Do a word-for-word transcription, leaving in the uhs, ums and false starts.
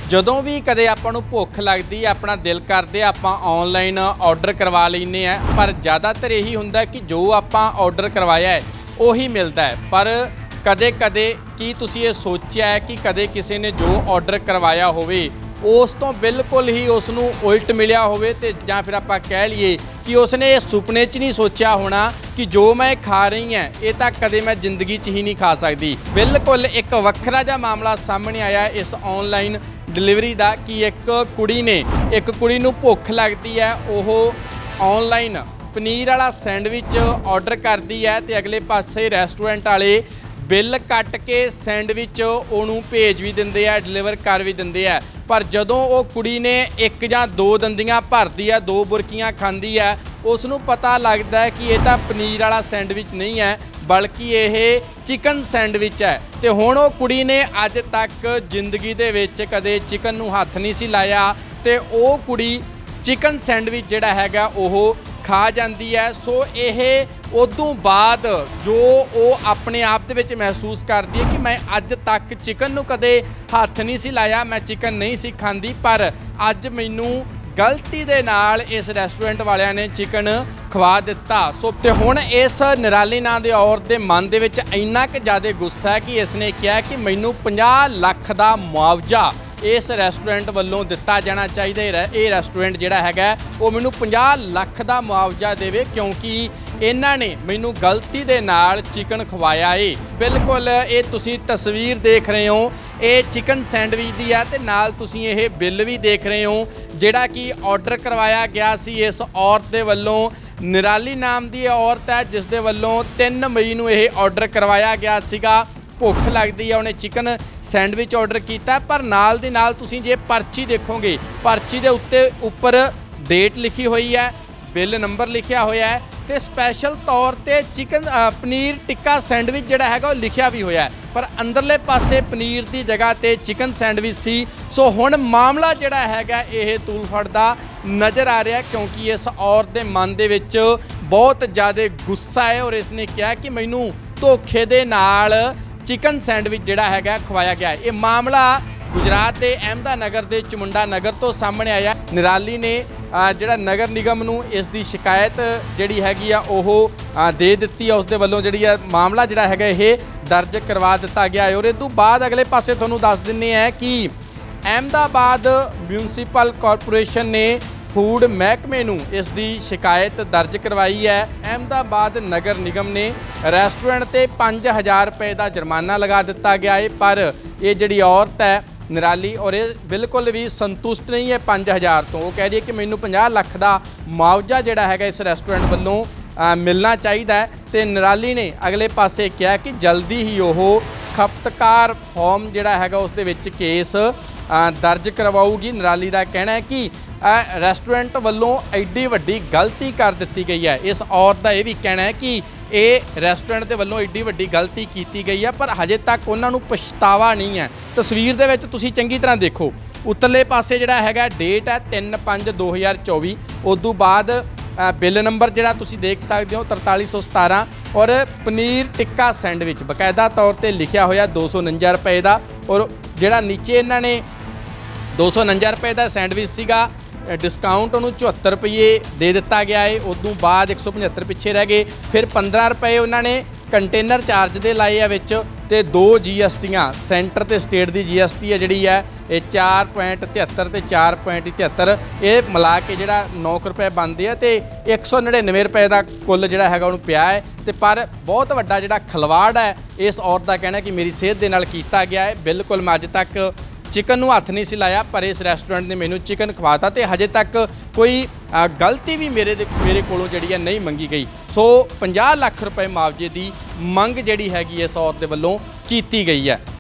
ਜਦੋਂ ਵੀ ਕਦੇ ਆਪਾਂ ਨੂੰ ਭੁੱਖ ਲੱਗਦੀ ਹੈ, ਆਪਣਾ ਦਿਲ ਕਰਦੇ ਆਪਾਂ ਆਨਲਾਈਨ ਆਰਡਰ ਕਰਵਾ ਲੈਂਦੇ ਆ, ਪਰ ਜ਼ਿਆਦਾਤਰ ਇਹੀ ਹੁੰਦਾ ਕਿ ਜੋ ਆਪਾਂ ਆਰਡਰ ਕਰਵਾਇਆ ਹੈ ਉਹੀ ਮਿਲਦਾ ਹੈ। ਪਰ ਕਦੇ ਕਦੇ ਕੀ ਤੁਸੀਂ ਇਹ ਸੋਚਿਆ ਹੈ ਕਿ ਕਦੇ ਕਿਸੇ ਨੇ ਜੋ ਆਰਡਰ ਕਰਵਾਇਆ ਹੋਵੇ ਉਸ ਤੋਂ ਬਿਲਕੁਲ ਹੀ ਉਸ ਨੂੰ ਉਲਟ ਮਿਲਿਆ ਹੋਵੇ, ਤੇ ਜਾਂ ਫਿਰ ਆਪਾਂ ਕਹਿ ਲਈਏ ਕਿ ਉਸਨੇ ਇਹ ਸੁਪਨੇ 'ਚ ਨਹੀਂ ਸੋਚਿਆ ਹੋਣਾ ਕਿ ਜੋ ਮੈਂ ਖਾ ਰਹੀ ਹਾਂ ਇਹ ਤਾਂ ਕਦੇ ਮੈਂ ਜ਼ਿੰਦਗੀ 'ਚ ਹੀ ਨਹੀਂ ਖਾ ਸਕਦੀ। ਬਿਲकुल एक ਵੱਖਰਾ ਜਿਹਾ ਮਾਮਲਾ ਸਾਹਮਣੇ ਆਇਆ ਇਸ ਆਨਲਾਈਨ डिलीवरी का कि एक कुड़ी ने एक कुड़ी नूं भुख लगती है, वो ऑनलाइन पनीर वाला सैंडविच ऑर्डर करती है तो अगले पासे रेस्टोरेंट वाले बिल कट के सैंडविच उन्होंने भेज भी देंगे है, डिलीवर कर भी देंगे है। पर जदों वो कुड़ी ने एक जां दो दंदियां भरती है, दो बुरकियां खांदी है, उसनूं पता लगता है कि यह तो पनीर वाला सैंडविच नहीं है बल्कि यह चिकन सैंडविच है। तो हुण वो कुड़ी ने अज तक जिंदगी दे विच कदे चिकन नूं हत्थ नहीं सी लाया, तो वो कुड़ी चिकन सैंडविच जिहड़ा हैगा ओह खा जाती है। सो यह उदों बाद जो वो अपने आप दे विच महसूस करती है कि मैं अज तक चिकन नूं कदे हत्थ नहीं सी लाया, मैं चिकन नहीं सी खांदी, पर अज मैनूं गलती दे नाल इस रेस्टोरेंट वालियां ने चिकन खवा दिता। सो ते हुण इस निराली नां दे औरत दे मन दे विच इन्ना कि ज़्यादा गुस्सा है कि इसने कहा कि मैनूं पचास लाख दा मुआवजा इस रेस्टोरेंट वालों दिता जाना चाहिए। ये रेस्टोरेंट जिहड़ा हैगा वो मैनूं पचास लाख दा मुआवजा देवे क्योंकि इन्हां ने मैनूं गलती दे नाल चिकन खवाया है। बिल्कुल ये तुसीं तस्वीर देख रहे हो, ये चिकन सैंडविच दी है ते नाल तुसीं ये बिल भी देख रहे हो जिहड़ा कि ऑर्डर करवाया गया सी इस औरत दे वल्लों। निराली नाम की औरत है जिस दे वल्लों तीन मई नूं ये ऑर्डर करवाया गया सीगा। भुख लगती है, उन्हें चिकन सैंडविच ऑर्डर किया, पर नाल दी नाल तुसीं जे पर्ची देखोगे, पर्ची दे उत्ते उपर डेट लिखी हुई है, बिल नंबर लिखा होया है, तो स्पैशल तौर पर चिकन पनीर टिक्का सैंडविच जिहड़ा हैगा लिखा भी होया है, पर अंदरले पासे पनीर की जगह ते चिकन सैंडविच सी। सो हुण मामला जिहड़ा हैगा यह तूल फड़दा नज़र आ रहा है क्योंकि इस औरत के मन दे विच बहुत ज़्यादा गुस्सा है और इसने कहा कि मैनूं धोखे दे नाल चिकन सैंडविच जिहड़ा हैगा खवाया गया है। ये मामला गुजरात के अहमदानगर के चमुंडा नगर तो सामने आया। निराली ने जिहड़ा नगर निगम नूं इस दी शिकायत जिहड़ी हैगी आ ओह दे दित्ती है, उस दे वल्लों जिहड़ी आ मामला जिहड़ा हैगा ये दर्ज करवा दिता गया है। और इस तों बाद अगले पासे तुहानूं दस दिंदे हैं कि अहमदाबाद म्यूनसिपल कॉरपोरेशन ने फूड महकमे नूं इस दी शिकायत दर्ज करवाई है। अहमदाबाद नगर निगम ने रेस्टोरेंट ते पाँच हज़ार रुपए का जुर्माना लगा दिता गया है, पर ये जिहड़ी औरत है निराली और ये बिल्कुल भी संतुष्ट नहीं है पाँच हज़ार तो। वो कह रही है कि मैनूं पचास लाख का मुआवजा जिहड़ा हैगा इस रेस्टोरेंट वालों मिलना चाहिए है। तो निराली ने अगले पासे कहा कि जल्दी ही वो खपतकार फॉर्म जिहड़ा हैगा उस दे विच केस दर्ज करवाऊगी। निराली का कहना है कि रेस्टोरेंट वालों एड्डी वड्डी गलती कर दी गई है। इस औरत का यह भी कहना है कि ये रेस्टोरेंट के वालों एड्डी वड्डी गलती की गई है, पर हजे तक उन्होंने पछतावा नहीं है। तस्वीर दे विच तुसीं चंगी तरह देखो, उतरले पासे जिहड़ा हैगा डेट है तीन पाँच दो हज़ार चौबी, उदों बाद बिल नंबर जिहड़ा तुसीं देख सकते हो तरताली सौ सतारा, और पनीर टिक्का सैंडविच बकायदा तौर पर लिखा होया दो सौ उनंजा रुपए का, और जिहड़ा नीचे इन्हां ने दो सौ उनंजा रुपए का सैंडविच सीगा डिस्काउंट उन्होंने चौहत्तर रुपये दे दिता गया है। उदों बाद एक सौ पचहत्तर पिछे रह गए, फिर पंद्रह रुपये उन्होंने कंटेनर चार्ज दे लाए है विच, ते दो जी एस टियाँ सेंटर ते स्टेट की जी एस टी है जिहड़ी है ये चार पॉइंट तिहत्तर ते चार पॉइंट तिहत्तर ये मिला के जिहड़ा नौ रुपये बनते हैं, तो एक सौ नड़िनवे रुपये का कुल जिहड़ा हैगा उहनूं पिया है। तो पर बहुत वड्डा जिहड़ा खलवाड़ है इस औरत का कहना कि मेरी सेहत दे नाल कीता गया है। बिल्कुल मैं अज तक चिकन नूं हत्थ नहीं सी लाया, पर इस रेस्टोरेंट ने मैनूं चिकन खवाता, तो हजे तक कोई गलती भी मेरे दे मेरे कोलों जिहड़ी है नहीं मंगी गई। सो पचास लाख रुपए मुआवजे की मंग जिहड़ी हैगी इस औरत दे वल्लों कीती गई है।